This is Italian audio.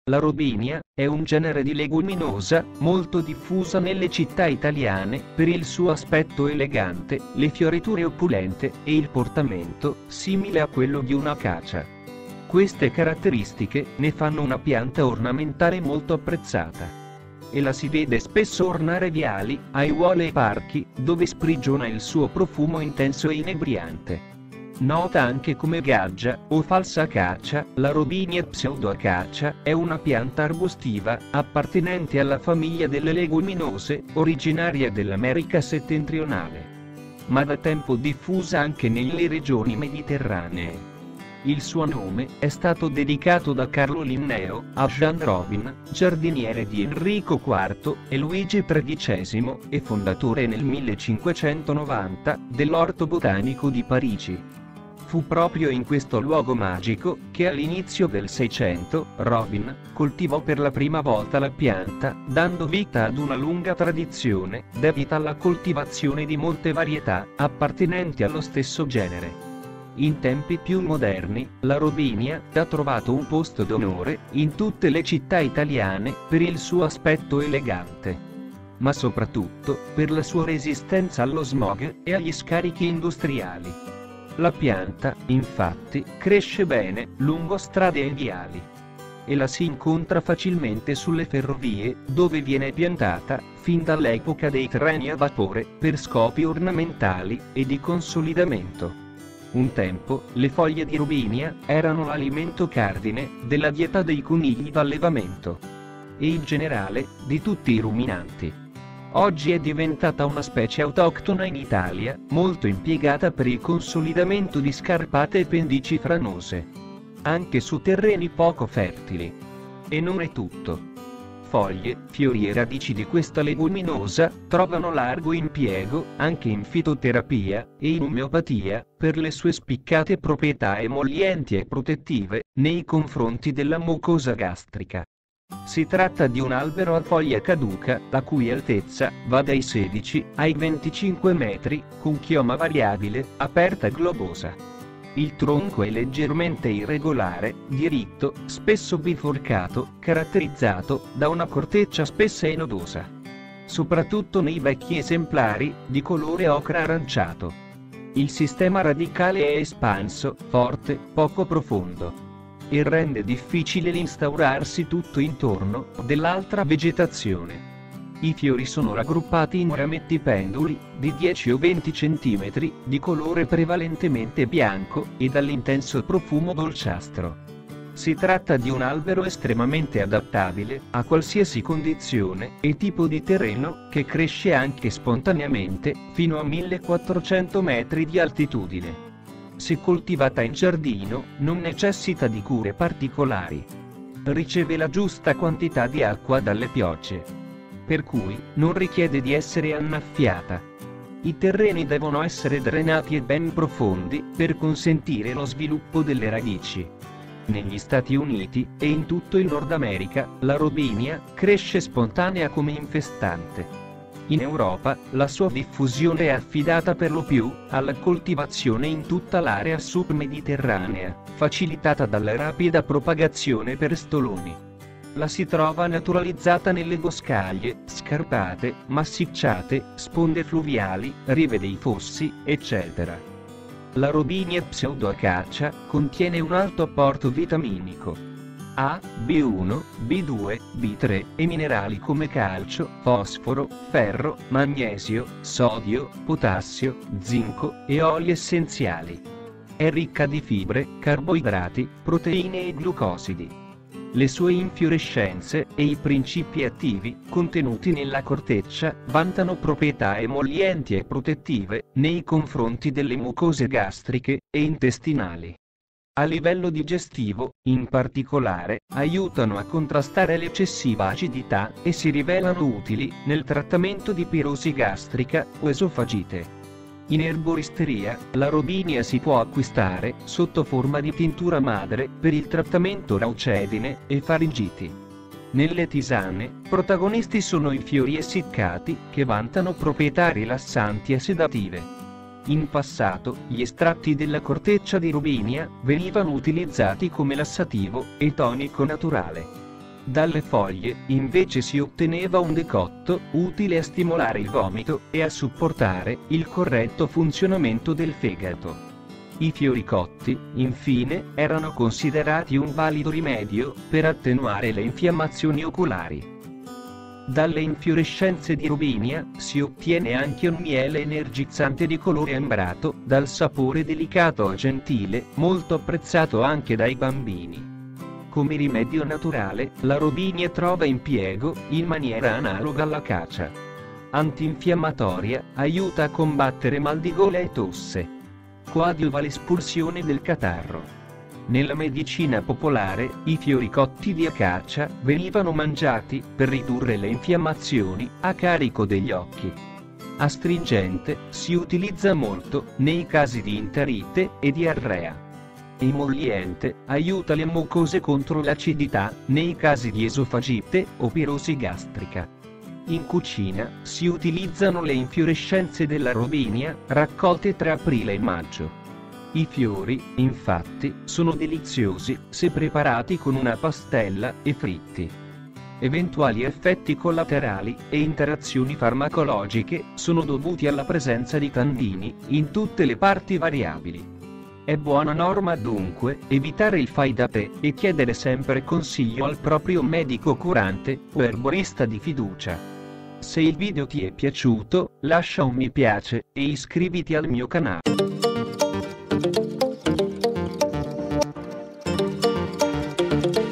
La robinia è un genere di leguminosa, molto diffusa nelle città italiane, per il suo aspetto elegante, le fioriture opulente, e il portamento, simile a quello di un'acacia. Queste caratteristiche ne fanno una pianta ornamentale molto apprezzata. E la si vede spesso ornare viali, aiuole e parchi, dove sprigiona il suo profumo intenso e inebriante. Nota anche come gaggia, o falsa acacia, la robinia pseudoacacia è una pianta arbustiva, appartenente alla famiglia delle leguminose, originaria dell'America settentrionale, ma da tempo diffusa anche nelle regioni mediterranee. Il suo nome è stato dedicato da Carlo Linneo a Jean Robin, giardiniere di Enrico IV e Luigi XIII, e fondatore nel 1590 dell'Orto Botanico di Parigi. Fu proprio in questo luogo magico che all'inizio del Seicento, Robin coltivò per la prima volta la pianta, dando vita ad una lunga tradizione, dedita alla coltivazione di molte varietà, appartenenti allo stesso genere. In tempi più moderni, la robinia ha trovato un posto d'onore in tutte le città italiane per il suo aspetto elegante, ma soprattutto per la sua resistenza allo smog e agli scarichi industriali. La pianta, infatti, cresce bene lungo strade e viali, e la si incontra facilmente sulle ferrovie, dove viene piantata, fin dall'epoca dei treni a vapore, per scopi ornamentali e di consolidamento. Un tempo, le foglie di robinia erano l'alimento cardine della dieta dei conigli d'allevamento, e in generale, di tutti i ruminanti. Oggi è diventata una specie autoctona in Italia, molto impiegata per il consolidamento di scarpate e pendici franose, anche su terreni poco fertili. E non è tutto. Foglie, fiori e radici di questa leguminosa trovano largo impiego anche in fitoterapia e in omeopatia, per le sue spiccate proprietà emollienti e protettive nei confronti della mucosa gastrica. Si tratta di un albero a foglia caduca, la cui altezza va dai 16 ai 25 metri, con chioma variabile, aperta e globosa. Il tronco è leggermente irregolare, diritto, spesso biforcato, caratterizzato da una corteccia spessa e nodosa, soprattutto nei vecchi esemplari, di colore ocra aranciato. Il sistema radicale è espanso, forte, poco profondo, e rende difficile l'instaurarsi tutto intorno dell'altra vegetazione. I fiori sono raggruppati in rametti penduli, di 10 o 20 cm, di colore prevalentemente bianco, e dall'intenso profumo dolciastro. Si tratta di un albero estremamente adattabile a qualsiasi condizione e tipo di terreno, che cresce anche spontaneamente, fino a 1400 metri di altitudine. Se coltivata in giardino, non necessita di cure particolari. Riceve la giusta quantità di acqua dalle piogge, per cui non richiede di essere annaffiata. I terreni devono essere drenati e ben profondi, per consentire lo sviluppo delle radici. Negli Stati Uniti, e in tutto il Nord America, la robinia cresce spontanea come infestante. In Europa, la sua diffusione è affidata per lo più alla coltivazione in tutta l'area submediterranea, facilitata dalla rapida propagazione per stoloni. La si trova naturalizzata nelle boscaglie, scarpate, massicciate, sponde fluviali, rive dei fossi, eccetera. La robinia pseudoacacia contiene un alto apporto vitaminico A, B1, B2, B3 e minerali come calcio, fosforo, ferro, magnesio, sodio, potassio, zinco e oli essenziali. È ricca di fibre, carboidrati, proteine e glucosidi. Le sue infiorescenze e i principi attivi contenuti nella corteccia vantano proprietà emollienti e protettive nei confronti delle mucose gastriche e intestinali. A livello digestivo, in particolare, aiutano a contrastare l'eccessiva acidità e si rivelano utili nel trattamento di pirosi gastrica o esofagite. In erboristeria, la robinia si può acquistare sotto forma di tintura madre per il trattamento raucedine e faringiti. Nelle tisane, protagonisti sono i fiori essiccati, che vantano proprietà rilassanti e sedative. In passato, gli estratti della corteccia di robinia venivano utilizzati come lassativo e tonico naturale. Dalle foglie, invece, si otteneva un decotto, utile a stimolare il vomito, e a supportare il corretto funzionamento del fegato. I fiori cotti, infine, erano considerati un valido rimedio per attenuare le infiammazioni oculari. Dalle infiorescenze di robinia si ottiene anche un miele energizzante di colore ambrato, dal sapore delicato e gentile, molto apprezzato anche dai bambini. Come rimedio naturale, la robinia trova impiego, in maniera analoga all'acacia. Antinfiammatoria, aiuta a combattere mal di gola e tosse. Coadiuva l'espulsione del catarro. Nella medicina popolare, i fiori cotti di acacia venivano mangiati per ridurre le infiammazioni a carico degli occhi. Astringente, si utilizza molto nei casi di enterite e diarrea. Emolliente, aiuta le mucose contro l'acidità, nei casi di esofagite o pirosi gastrica. In cucina, si utilizzano le infiorescenze della robinia, raccolte tra aprile e maggio. I fiori, infatti, sono deliziosi se preparati con una pastella e fritti. Eventuali effetti collaterali e interazioni farmacologiche sono dovuti alla presenza di tannini in tutte le parti variabili. È buona norma dunque evitare il fai da te e chiedere sempre consiglio al proprio medico curante o erborista di fiducia. Se il video ti è piaciuto, lascia un mi piace e iscriviti al mio canale.